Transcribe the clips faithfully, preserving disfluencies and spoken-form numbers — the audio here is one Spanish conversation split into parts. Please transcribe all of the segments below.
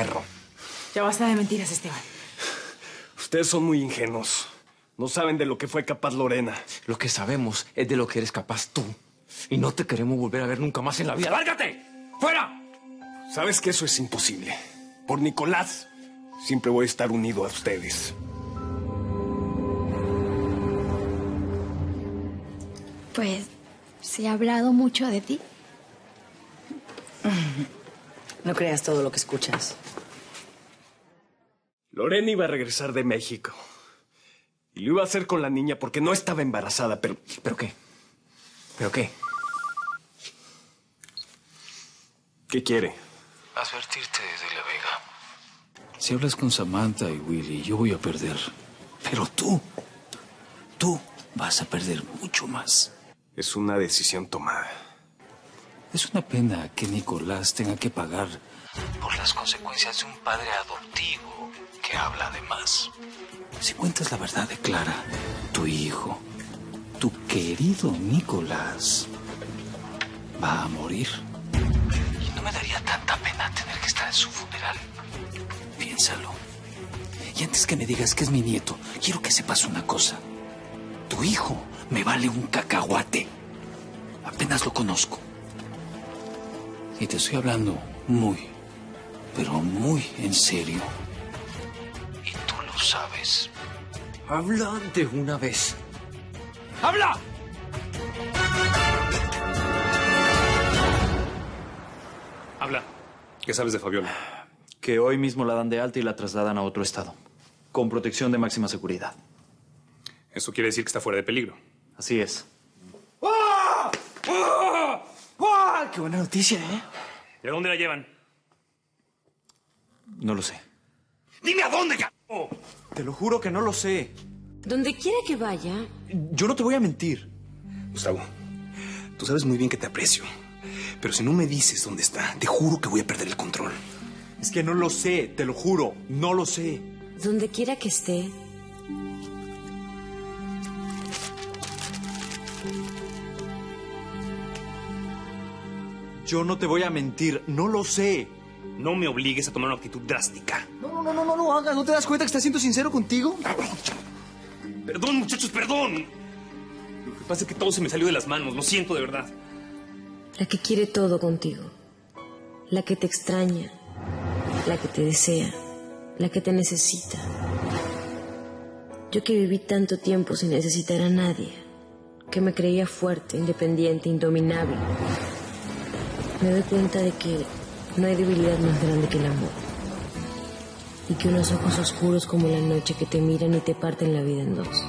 perro. Ya basta de mentiras, Esteban. Ustedes son muy ingenuos. No saben de lo que fue capaz Lorena. Lo que sabemos es de lo que eres capaz tú. Y no te queremos volver a ver nunca más en la vida. ¡Lárgate! ¡Fuera! Sabes que eso es imposible. Por Nicolás, siempre voy a estar unido a ustedes. Pues, ¿se ha hablado mucho de ti? No creas todo lo que escuchas. Lorena iba a regresar de México. Y lo iba a hacer con la niña porque no estaba embarazada, pero... ¿Pero qué? ¿Pero qué? ¿Qué quiere? Advertirte de la Vega. Si hablas con Samantha y Willy, yo voy a perder. Pero tú, tú vas a perder mucho más. Es una decisión tomada. Es una pena que Nicolás tenga que pagar por las consecuencias de un padre adoptivo que habla de más. Si cuentas la verdad de Clara, tu hijo, tu querido Nicolás, va a morir. Y no me daría tanta pena tener que estar en su funeral. Piénsalo. Y antes que me digas que es mi nieto, quiero que sepas una cosa. Tu hijo me vale un cacahuate. Apenas lo conozco. Y te estoy hablando muy, pero muy en serio. Y tú lo sabes. Habla de una vez. ¡Habla! Habla. ¿Qué sabes de Fabiola? Que hoy mismo la dan de alta y la trasladan a otro estado, con protección de máxima seguridad. Eso quiere decir que está fuera de peligro. Así es. ¡Ah! ¡Ah! ¡Ah! ¡Qué buena noticia, eh! ¿Y a dónde la llevan? No lo sé. ¡Dime a dónde ya! Oh, te lo juro que no lo sé. Donde quiera que vaya... Yo no te voy a mentir. Gustavo, tú sabes muy bien que te aprecio. Pero si no me dices dónde está, te juro que voy a perder el control. Es que no lo sé, te lo juro. No lo sé. Donde quiera que esté... Yo no te voy a mentir, no lo sé. No me obligues a tomar una actitud drástica. No, no, no, no, no lo hagas. ¿No te das cuenta que estás siendo sincero contigo? Perdón, muchachos, perdón. Lo que pasa es que todo se me salió de las manos. Lo siento de verdad. La que quiere todo contigo. La que te extraña. La que te desea. La que te necesita. Yo que viví tanto tiempo sin necesitar a nadie. Que me creía fuerte, independiente, indominable. Me doy cuenta de que no hay debilidad más grande que el amor. Y que unos ojos oscuros como la noche que te miran y te parten la vida en dos.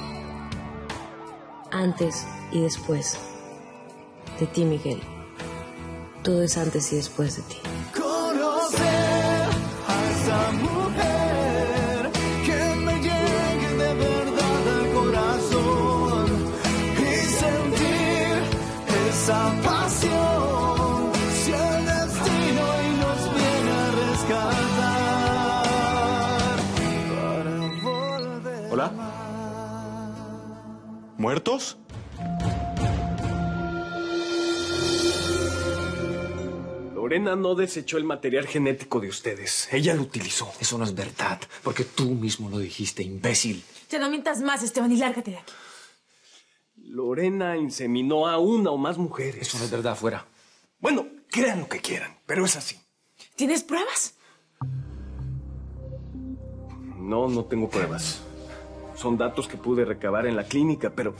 Antes y después de ti, Miguel. Todo es antes y después de ti. Conocer a esa mujer que me llegue de verdad al corazón y sentir esa pasión. ¿Hola? ¿Muertos? Lorena no desechó el material genético de ustedes. Ella lo utilizó. Eso no es verdad, porque tú mismo lo dijiste, imbécil. Ya no mientas más, Esteban, y lárgate de aquí. Lorena inseminó a una o más mujeres. Eso no es verdad, fuera. Bueno, crean lo que quieran, pero es así. ¿Tienes pruebas? No, no tengo pruebas. Son datos que pude recabar en la clínica, pero...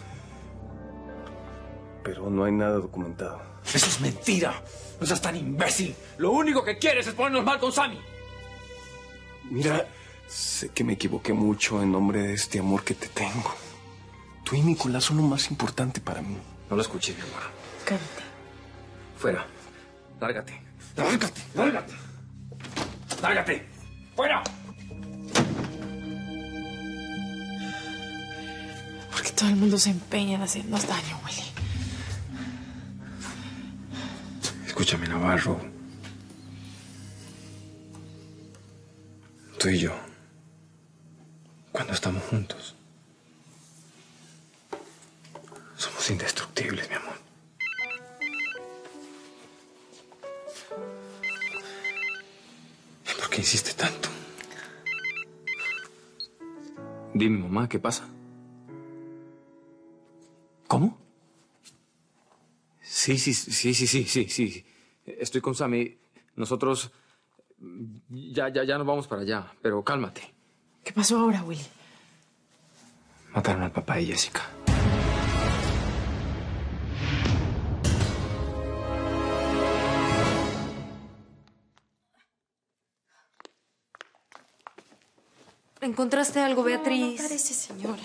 Pero no hay nada documentado. Eso es mentira. No seas tan imbécil. Lo único que quieres es ponernos mal con Sammy. Mira, sé que me equivoqué mucho en nombre de este amor que te tengo. Tú y Nicolás son lo más importante para mí. No lo escuché, mi amor. Cállate. Fuera. Lárgate. Lárgate. Lárgate. Lárgate. ¡Fuera! Porque todo el mundo se empeña en hacernos daño, Willy. Escúchame, Navarro. Tú y yo, cuando estamos juntos, somos indestructibles, mi amor. ¿Por qué hiciste tanto? Dime, mamá, ¿qué pasa? ¿Cómo? Sí, sí, sí, sí, sí, sí, sí. Estoy con Sammy. Nosotros ya, ya, ya nos vamos para allá, pero cálmate. ¿Qué pasó ahora, Willy? Mataron al papá de Jessica. ¿Encontraste algo, Beatriz? No, no parece, señora.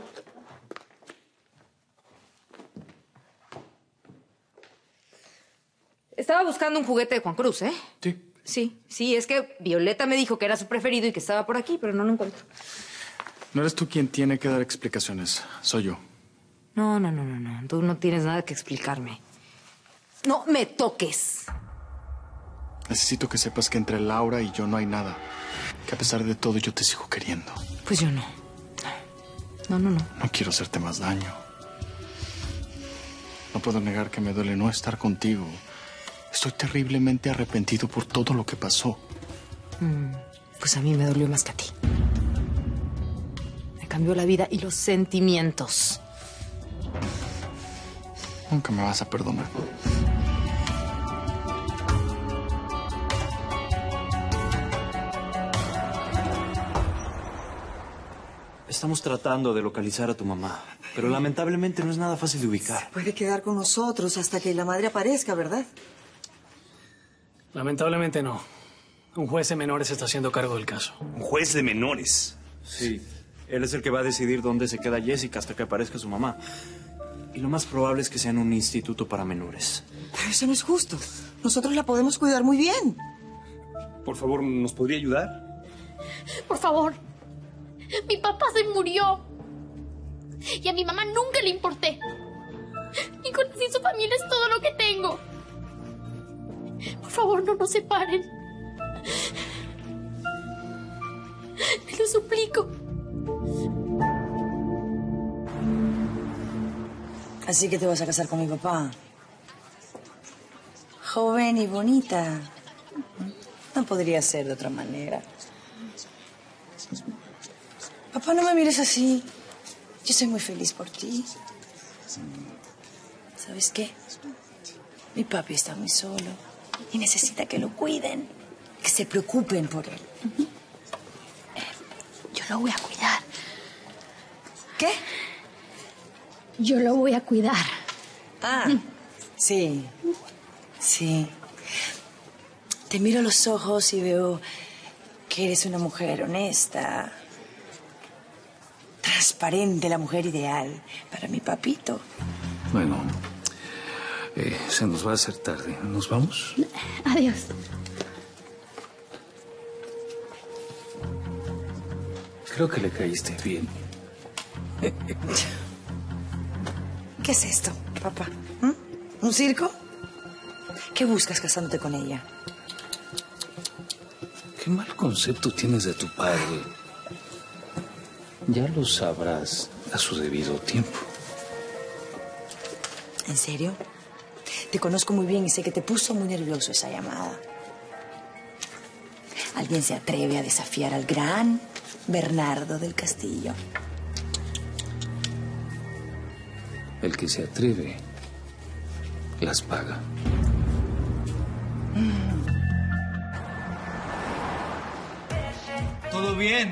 Estaba buscando un juguete de Juan Cruz, ¿eh? Sí. Sí, sí, es que Violeta me dijo que era su preferido y que estaba por aquí, pero no lo encuentro. No eres tú quien tiene que dar explicaciones, soy yo. No, no, no, no, no. Tú no tienes nada que explicarme. No me toques. Necesito que sepas que entre Laura y yo no hay nada. Que a pesar de todo yo te sigo queriendo. Pues yo no. No, no, no. No quiero hacerte más daño. No puedo negar que me duele no estar contigo. Estoy terriblemente arrepentido por todo lo que pasó. Mm, pues a mí me dolió más que a ti. Me cambió la vida y los sentimientos. Nunca me vas a perdonar. Estamos tratando de localizar a tu mamá, pero lamentablemente no es nada fácil de ubicar. Puede quedar con nosotros hasta que la madre aparezca, ¿verdad? Lamentablemente no. Un juez de menores está haciendo cargo del caso. ¿Un juez de menores? Sí. Él es el que va a decidir dónde se queda Jessica hasta que aparezca su mamá. Y lo más probable es que sea en un instituto para menores. Pero eso no es justo. Nosotros la podemos cuidar muy bien. Por favor, ¿nos podría ayudar? Por favor. Mi papá se murió. Y a mi mamá nunca le importé. Y conocí su familia es todo lo que tengo. Por favor, no nos separen. Te lo suplico. Así que te vas a casar con mi papá. Joven y bonita. No podría ser de otra manera. Papá, no me mires así. Yo soy muy feliz por ti. ¿Sabes qué? Mi papi está muy solo y necesita que lo cuiden, que se preocupen por él. Uh-huh. Yo lo voy a cuidar. ¿Qué? Yo lo voy a cuidar. Ah, sí, sí. Te miro a los ojos y veo que eres una mujer honesta, transparente, la mujer ideal para mi papito. Bueno, eh, se nos va a hacer tarde. ¿Nos vamos? Adiós. Creo que le caíste bien. ¿Qué es esto, papá? ¿Mm? ¿Un circo? ¿Qué buscas casándote con ella? Qué mal concepto tienes de tu padre. Ya lo sabrás a su debido tiempo. ¿En serio? Te conozco muy bien y sé que te puso muy nervioso esa llamada. ¿Alguien se atreve a desafiar al gran Bernardo del Castillo? El que se atreve las paga. Mm. Todo bien.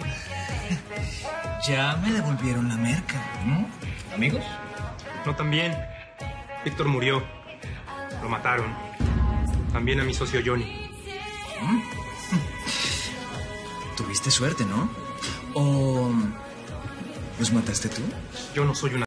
Ya me devolvieron la merca, ¿no? ¿Amigos? No, también. Víctor murió. Lo mataron. También a mi socio Johnny. ¿Mm? Tuviste suerte, ¿no? ¿O los mataste tú? Yo no soy una